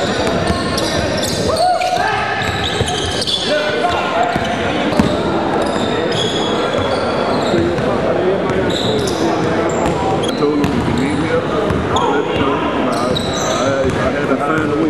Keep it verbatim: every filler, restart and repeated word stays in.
told him if you need me, let me know. I, I, I had a final